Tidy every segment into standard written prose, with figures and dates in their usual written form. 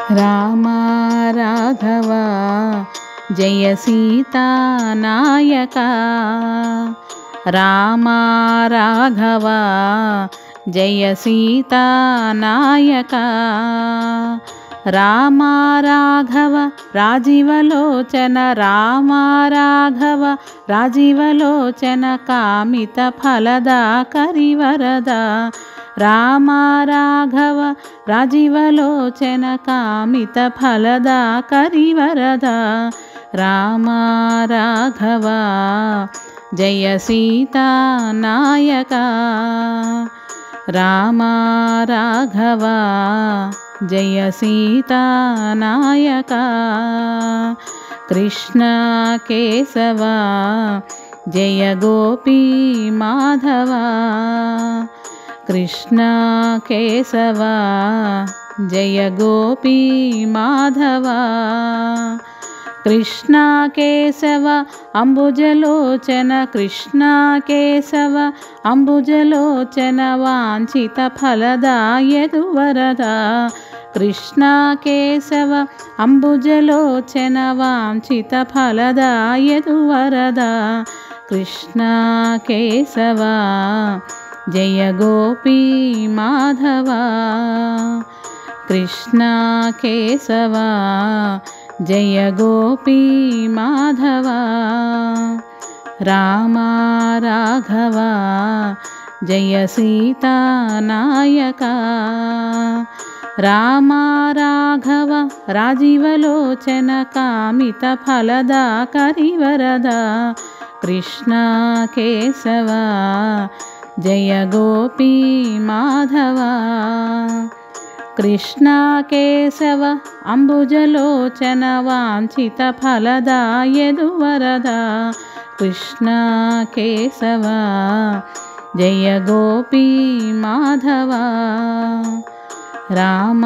Rama Raghava Jaya సీతానాయక Rama Raghava Jaya సీతానాయక Rama Raghava రాజీవలోచన Rama Raghava రాజీవలోచన కామిత Phalada కరివరద Rama Raghava రాజీవలోచన కామిత Phalada కరివరద Rama Raghava Jaya సీతానాయక Rama Raghava Jaya సీతానాయక Krishna Keshava Jaya Gopi Madhava Krishna Keshava Jaya Gopi Madhava Krishna Keshava అంబుజలోచన Krishna Keshava అంబుజలోచన వాంఛిత ఫలదాయదువరద Krishna Keshava అంబుజలోచన వాంఛిత ఫలదాయదువరద Krishna Keshava Jaya Gopi Madhava Krishna Keshava Jaya Gopi Madhava Rama Raghava Jaya సీతానాయక Rama Raghava రాజీవలోచన కామిత Phalada కరివరద Krishna Keshava Jaya Gopi Madhava Krishna Keshava అంబుజలోచన వాంఛిత ఫలదాయదువరద Krishna Keshava Jaya Gopi Madhava Rama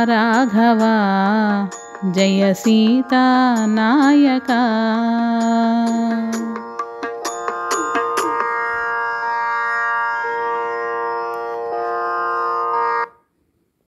Raghava Jaya సీతానాయక